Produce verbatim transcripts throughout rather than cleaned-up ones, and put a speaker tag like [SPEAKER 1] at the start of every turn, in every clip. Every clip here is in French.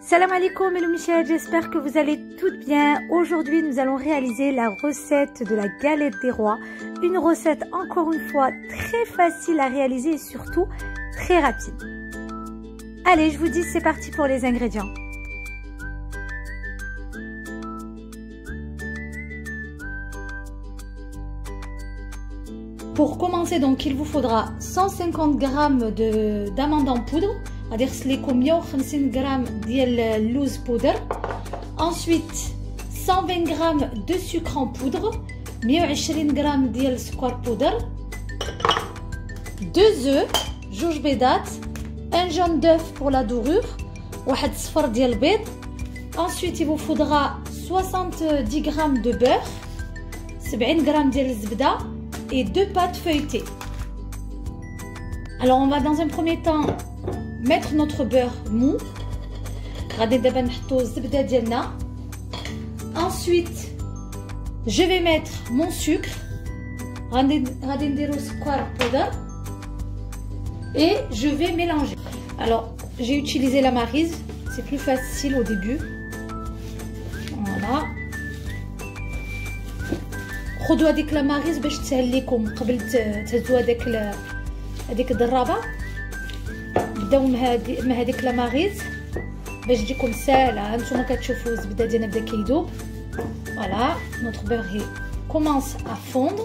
[SPEAKER 1] Salam alaikum et Michel, j'espère que vous allez toutes bien. Aujourd'hui, nous allons réaliser la recette de la galette des rois. Une recette encore une fois très facile à réaliser et surtout très rapide. Allez, je vous dis c'est parti pour les ingrédients. Pour commencer, donc, il vous faudra cent cinquante grammes d'amandes en poudre. غادي يخص لكم مية وخمسين غرام ديال اللوز بودر. Ensuite cent vingt grammes de sucre en poudre, مية وعشرين غرام ديال السكر بودر, deux œufs, جوج بيضات, un jaune d'œuf pour la dorure, واحد صفر ديال البيض. Ensuite il vous faudra soixante-dix grammes de beurre, سبعين غرام ديال الزبده et deux pâtes feuilletées. Alors on va dans un premier temps mettre notre beurre mou. غادي دابا نحطو الزبده ديالنا. Ensuite je vais mettre mon sucre. غادي غادي نديرو سكر بودر et je vais mélanger. Alors j'ai utilisé la maryse, c'est plus facile au début. Voilà. خدوا هذيك لا ماريز باش تسهل لكم قبل تهزوا هذاك هذيك الدرابه. بداو من هذيك لا ماريز باش تجيكم ساهله. هانتوما كتشوفوا الزبده ديالنا بدا كيذوب. فوالا نوتر بيغ كومونس ا فوندر.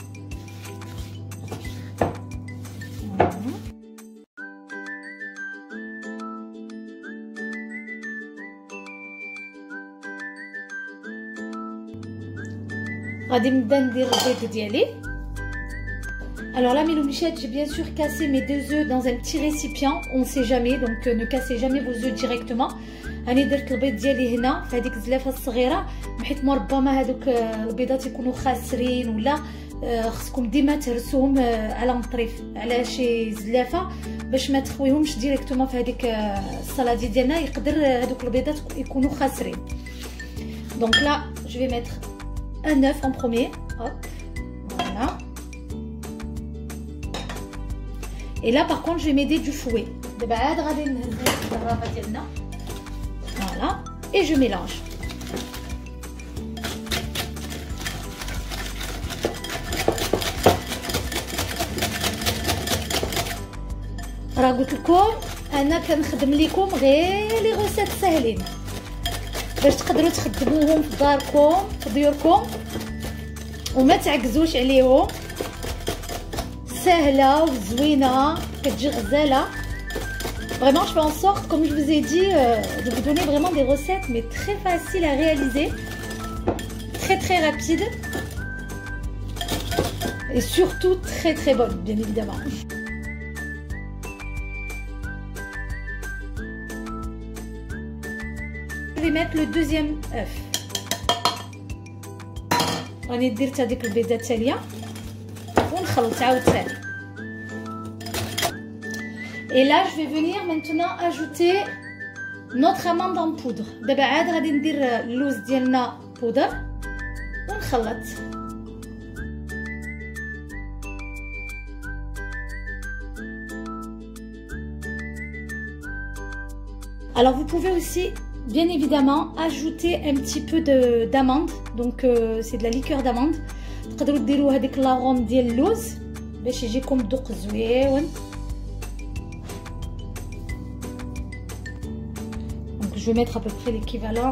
[SPEAKER 1] غادي نبدا ندير البيض ديالي. Alors là, mes loumichettes, j'ai bien sûr cassé mes deux œufs dans un petit récipient. On ne sait jamais, donc euh, ne cassez jamais vos œufs directement. أنا درت البيض ديالي هنا في هذيك الزلافه الصغيره بحيث ما ربما هذوك البيضات يكونوا خاسرين ولا خصكم ديما تهرسوهم على مطريف على شي زلافه باش ما تخويهمش ديريكتومون في هذيك الصلادي ديالنا، يقدر هذوك البيضات يكونوا خاسرين. Donc là, je vais mettre un œuf en premier. Hop, voilà. Et là par contre je vais m'aider du fouet. Voilà. Et je mélange. راه قلت لكم انا كنخدم لكم غير لي غوسيت ساهلين باش تقدروا تخدموهم في داركم في ديوركم وما تعكزوش عليهم. سهله وزوينه كتجي غزاله. Vraiment je fais en sorte, comme je vous ai dit, euh, de vous donner vraiment des recettes mais très faciles à réaliser, très très rapides et surtout très très bonnes bien évidemment. Je vais mettre le deuxième œuf. راني درت هذيك البيضه التاليه ونخلط عاوتاني. Et là je vais venir maintenant ajouter notre amande en poudre. دابا عاد غادي ندير اللوز ديالنا بودر ونخلط. Alors vous pouvez aussi bien évidemment ajouter un petit peu de d'amande. Donc euh, c'est de la liqueur d'amande. تقدروا ديروا هذيك لاغوم ديال اللوز باش يجيكم الذوق زويون. Donc je vais mettre à peu près l'équivalent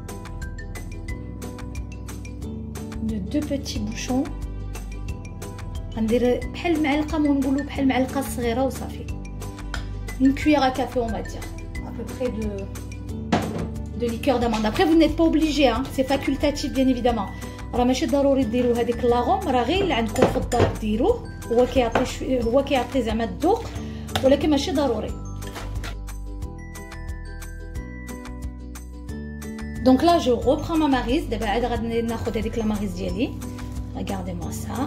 [SPEAKER 1] de deux petits bouchons. غندير بحال المعلقه ونقولوا بحال المعلقه الصغيره وصافي. Une cuillère à café on va dire à peu près de de liqueur d'amande. Après vous n'êtes pas obligé hein, c'est facultatif bien évidemment. راه ماشي ضروري ديروا هذيك لاغوم، راه غير اللي عندكم في الدار ديروه، هو كيعطي شويه هو كيعطي زعما الذوق ولكن ماشي ضروري. Donc là je reprends ma maryse. دابا عاد غادي ناخذ هذيك لا maryse ديالي. Regardez moi ça.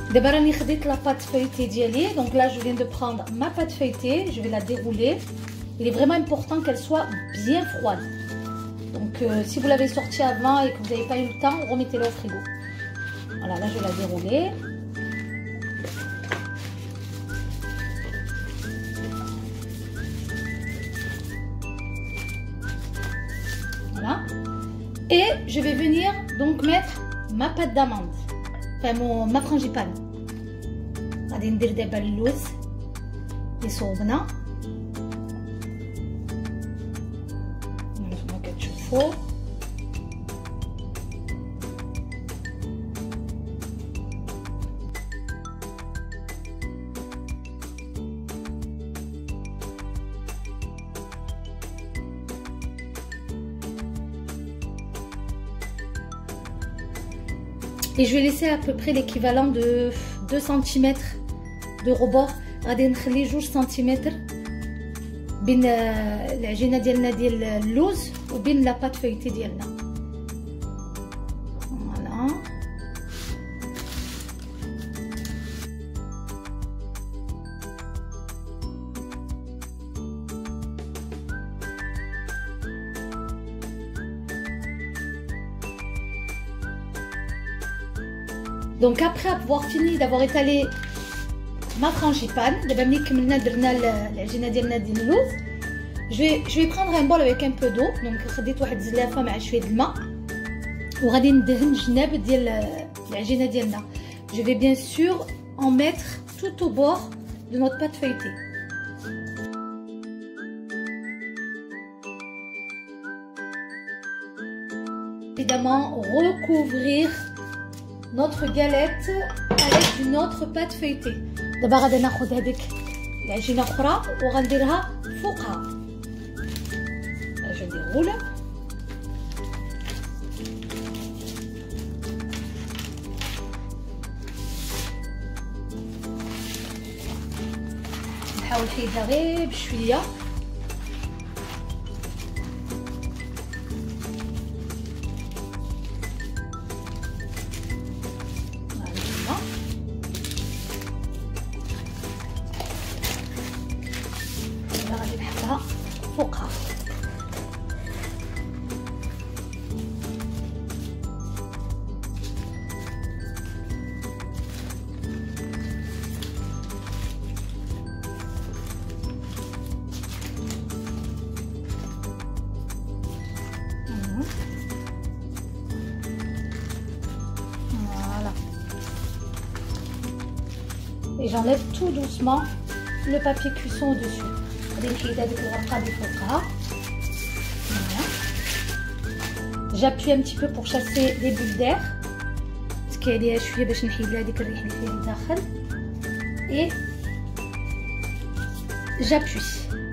[SPEAKER 1] D'abord, j'ai pris la pâte feuilletée d'Yali. Donc là, je viens de prendre ma pâte feuilletée. Je vais la dérouler. Il est vraiment important qu'elle soit bien froide. Donc, euh, si vous l'avez sortie avant et que vous n'avez pas eu le temps, remettez-la au frigo. Voilà, là, je vais la dérouler. Voilà. Et je vais venir donc mettre ma pâte d'amande. Enfin, mon, ma frangipane. غادي ندير دابا اللوز اللي صوبنا. كما كتشوفوا et je vais laisser à peu près l'équivalent de deux centimètres de rebord. غادي نخلي جوج سنتيمتر بين العجينه ديالنا ديال اللوز وبين لا بات فeuilletée ديالنا. فوالا donc après avoir fini d'avoir étalé ma frangipane, دابا ملي كملنا درنا العجينه ديالنا ديال اللوز، je vais je vais prendre un bol avec un peu d'eau. donc خديت واحد الزلافه مع شويه الماء وغادي ندهن الجناب ديال العجينه ديالنا. je vais bien sûr en mettre tout au bord de notre pâte feuilletée. évidemment recouvrir notre galette avec une autre pâte feuilletée. دابا غادي ناخذ هذيك العجينه اخرى وغنديرها فوقها. جو ديرول نحاول نحيدها غير بشويه. فوقها. Voilà. Et j'enlève tout doucement le papier cuisson au-dessus. J'appuie un petit peu pour chasser les bulles d'air parce qu'elle est شويه باش نحيد لها ديك الريحه اللي فيها لداخل. et j'appuie.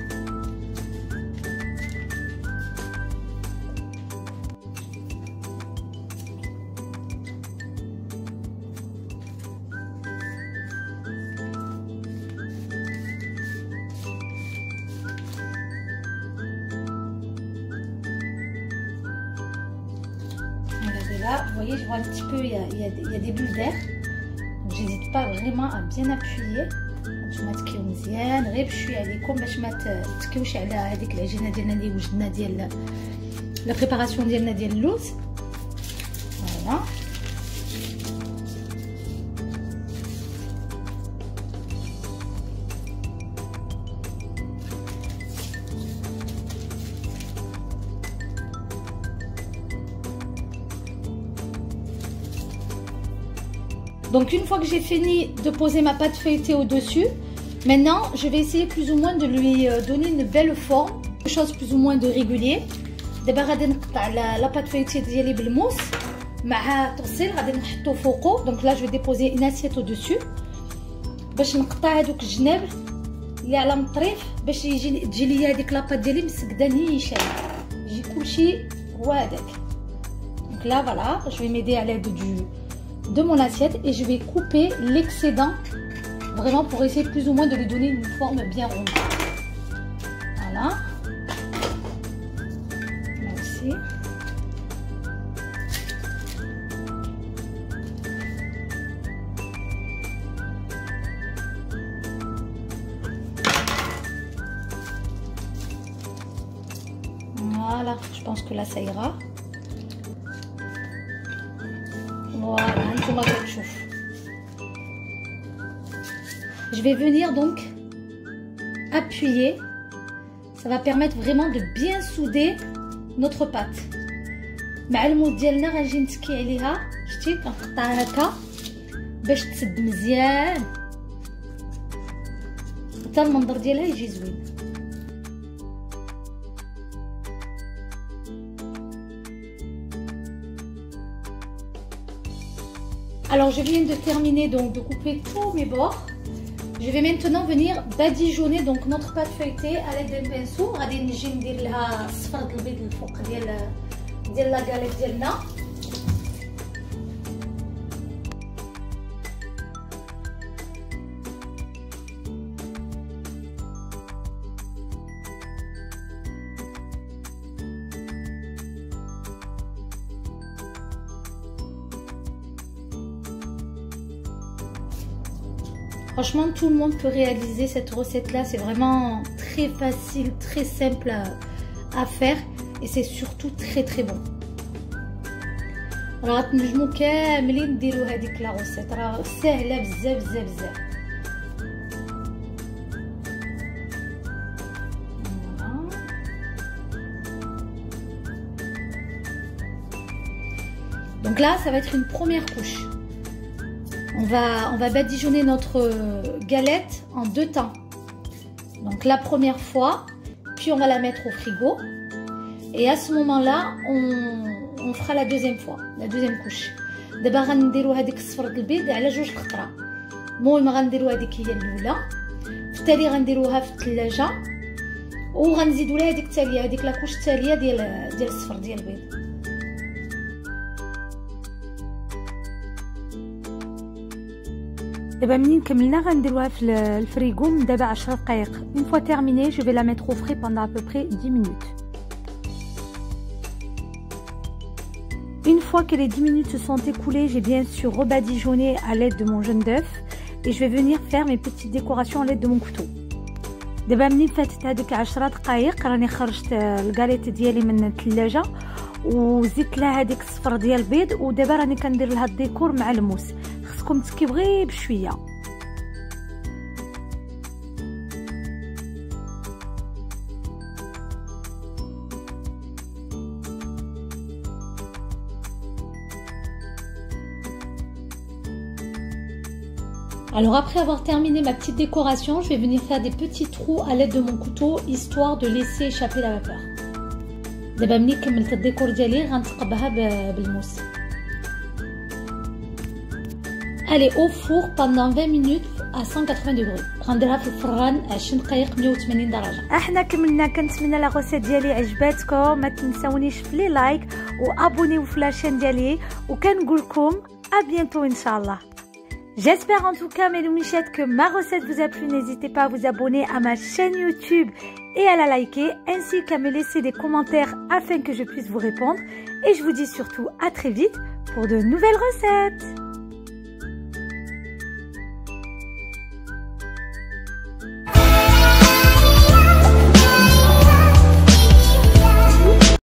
[SPEAKER 1] Là, vous voyez, je vois un petit peu, il y a, il y a, il y a des bulles d'air. Donc, j'hésite pas vraiment à bien appuyer. باش ما تكيو مزيان غير بشويه عليكم باش ما تكيوش على هذيك العجينه ديالنا اللي وجدنا ديال لا بريباراسيون ديالنا ديال اللوز. فوالا Donc une fois que j'ai fini de poser ma pâte feuilletée au-dessus, maintenant je vais essayer plus ou moins de lui donner une belle forme, quelque chose plus ou moins de régulier. دابا غادي نقطع la pâte feuilletée ديالي بالموس مع طرسيل غادي نحطو فوقو. Donc là je vais déposer une assiette au-dessus باش نقطع هذوك الجناب اللي على الطريف باش يجي تجي ليا هذيك لاباط ديالي مسكده نيشان يجي كلشي هو هذاك. Donc là voilà, je vais m'aider à l'aide du de mon assiette et je vais couper l'excédent vraiment pour essayer plus ou moins de lui donner une forme bien ronde. Voilà. Là aussi. je pense que là ça ira. Voilà, نتوما كتشوف. Je vais venir donc appuyer. Ça va permettre vraiment de bien souder notre pâte. مع المود ديالنا غنجي نتكي عليها، شتي كنقطعها هكا باش تسد مزيان حتى المنظر ديالها يجي زوين. Alors je viens de terminer donc de couper tous mes bords. Je vais maintenant venir badigeonner donc notre pâte feuilletée à l'aide d'un pinceau. غادي نجي ندير لها صفرة البيض الفوق ديال ديال لا غاليت ديالنا. Franchement, tout le monde peut réaliser cette recette-là. C'est vraiment très facile, très simple à, à faire. Et c'est surtout très très bon. Alors, غتنجمو كاملين نديرو هذيك لا روسيت، راه ساهلة بزاف بزاف بزاف. Donc là, ça va être une première couche. On va, on va badigeonner notre galette en deux temps. Donc la première fois, puis on va la mettre au frigo. Et à ce moment-là, on, on fera la deuxième fois, la deuxième couche. دابا غنديرو هذيك صفرة البيض على جوج الخطرة. المهم غنديرو هذيك هي الأولى، في التالي غنديروها في الثلاجة، وغنزيدو لها هذيك التالية، هذيك لاكوش التالية ديال ديال الصفر ديال البيض. دابا منين كملنا غنديروها في الفريغو من دابا عشرة دقائق. Une fois terminée, je vais la mettre au frais pendant à peu près dix minutes. Une fois que les dix minutes se sont écoulées, j'ai bien sûr rebadigeonné à l'aide de mon jaune d'œuf et je vais venir faire mes petites décorations à l'aide de mon couteau. دابا منين فاتت هذيك عشرة دقائق راني خرجت الكاليت ديالي من الثلاجة وزدت لها هذيك الصفر ديال البيض، ودابا راني كندير لها الديكور مع الموس. خصكم تسكيو غير بشويه. Alors après avoir terminé ma petite décoration, je vais venir faire des petits trous à l'aide de mon couteau histoire de laisser échapper la vapeur. دابا ملي كملت الديكور ديالي غنتقبها بالموس. Allez au four pendant vingt minutes à cent quatre-vingts degrés. غنديرها في الفران عشرين دقائق مية وثمانين درجة. احنا كملنا. كنتمنى لا غوسيت ديالي عجباتكم. ما تنساونيش في لي لايك وابونيو في لاشين ديالي، وكنقول لكم à bientôt inchallah. J'espère en tout cas mes loumichettes que ma recette vous a plu. N'hésitez pas à vous abonner à ma chaîne YouTube et à la liker, ainsi qu'à me laisser des commentaires afin que je puisse vous répondre. Et je vous dis surtout à très vite pour de nouvelles recettes.